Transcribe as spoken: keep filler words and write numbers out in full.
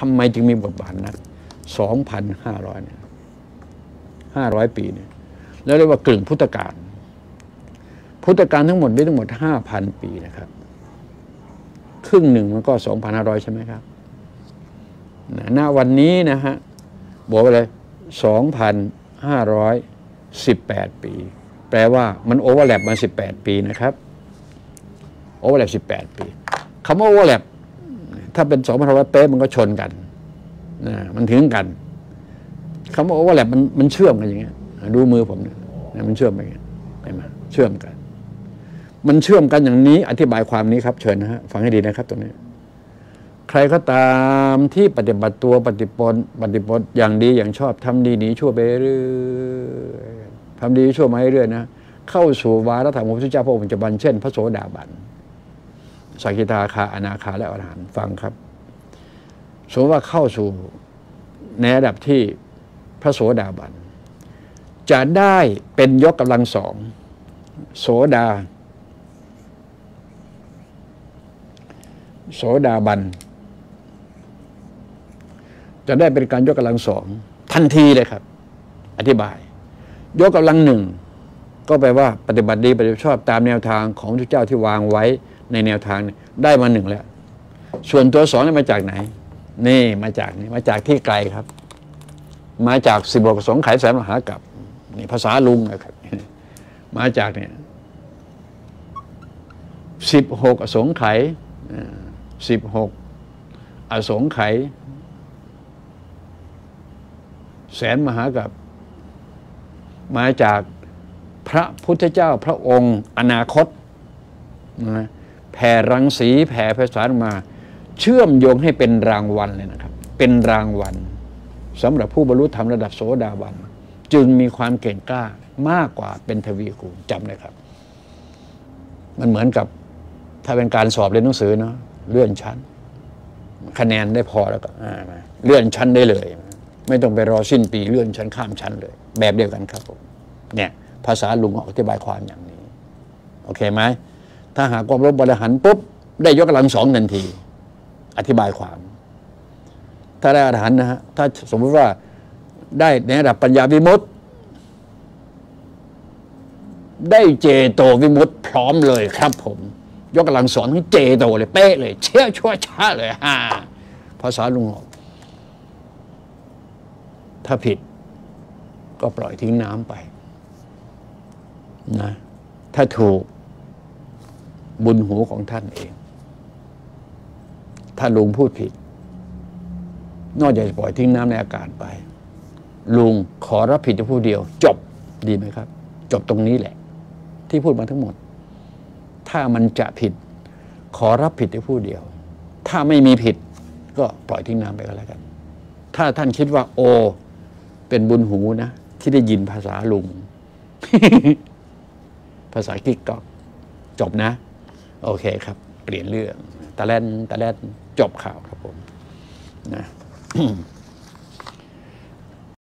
ทำไมจึงมีบทบาทนักสองพันห้าร้อยเนี่ยห้าร้อยปีเนี่ยแล้วเรียกว่ากึ่งพุทธกาลพุทธกาลทั้งหมดมีทั้งหมดห้าพันปีนะครับครึ่งหนึ่งมันก็สองพันห้าร้อยใช่ไหมครับณวันนี้นะฮะบอกไปเลยสองพันห้าร้อยสิบแปดปีแปลว่ามันโอเวอร์แลปมาสิบแปดปีนะครับโอเวอร์แลปสิบแปดปีคำว่าโอเวอร์แลปถ้าเป็นสองพันห้าร้อยเป๊ะมันก็ชนกันนะมันถึงกันคำว่าโอเวอร์แลปมันมันเชื่อมกันอย่างเงี้ยดูมือผมเนี่ยมันเชื่อมกันอย่างเงี้ยเห็นไหมเชื่อมกันมันเชื่อมกันอย่างนี้อธิบายความนี้ครับเชิญนะฮะฟังให้ดีนะครับตรงนี้ใครก็ตามที่ปฏิบัติตัวปฏิปนปฏิปนอย่างดีอย่างชอบทำดีหนีชั่วไปเรื่อยทำดีชั่วมาเรื่อยนะเข้าสู่วาระธรรมของพระพุทธเจ้าพระองค์ปัจจุบันเช่นพระโสดาบันสกิทาคาอนาคาและอรหันต์ฟังครับสมมติว่าเข้าสู่ในระดับที่พระโสดาบันจะได้เป็นยกกำลังสองโสดาโสดาบันจะได้เป็นการยกกำลังสองทันทีเลยครับอธิบายยกกำลังหนึ่งก็แปลว่าปฏิบัติดีปฏิบัติชอบตามแนวทางของพระเจ้าที่วางไว้ในแนวทางได้มาหนึ่งแล้วส่วนตัวสองนี่มาจากไหนนี่มาจากนี่มาจากที่ไกลครับมาจากสิบหกสงไขยแสนมหากัปนี่ภาษาลุงนะครับมาจากเนี่ยสิบหกอสงไขยสิบหกอสงไขยแสนมหากัปมาจากพระพุทธเจ้าพระองค์อนาคตนะแผ่รังสีแผ่ไพศาลมาเชื่อมโยงให้เป็นรางวัลเลยนะครับเป็นรางวัลสำหรับผู้บรรลุธรรมระดับโสดาบันจึงมีความเก่งกล้ามากกว่าเป็นทวีคูณจำเลยครับมันเหมือนกับถ้าเป็นการสอบเรียนหนังสือเนาะเลื่อนชั้นคะแนนได้พอแล้วก็เลื่อนชั้นได้เลยไม่ต้องไปรอสิ้นปีเลื่อนชั้นข้ามชั้นเลยแบบเดียวกันครับผมเนี่ยภาษาลุงอธิบายความอย่างนี้โอเคไหมถ้าหากความรู้บริหารปุ๊บได้ยกกำลังสองทันทีอธิบายความถ้าได้อรหันต์นะฮะถ้าสมมติว่าได้ในระดับปัญญาวิมุตติได้เจโตวิมุตติพร้อมเลยครับผมยกกำลังสอนทั้งเจโตเลยเป๊ะเลยเชี่ยวชั่วช้าเลยฮ่าภาษาลุงบอกถ้าผิดก็ปล่อยทิ้งน้ำไปนะถ้าถูกบุญหูของท่านเองถ้าลุงพูดผิดนอกจากจะปล่อยทิ้งน้ำในอากาศไปลุงขอรับผิดแต่ผู้เดียวจบดีไหมครับจบตรงนี้แหละที่พูดมาทั้งหมดถ้ามันจะผิดขอรับผิดแต่ผู้เดียวถ้าไม่มีผิดก็ปล่อยทิ้งน้ำไปก็แล้วกันถ้าท่านคิดว่าโอเป็นบุญหูนะที่ได้ยินภาษาลุง ภาษากิ๊กก๊อกจบนะโอเคครับเปลี่ยนเรื่องตะแลนตะแลนจบข่าวครับผมนะ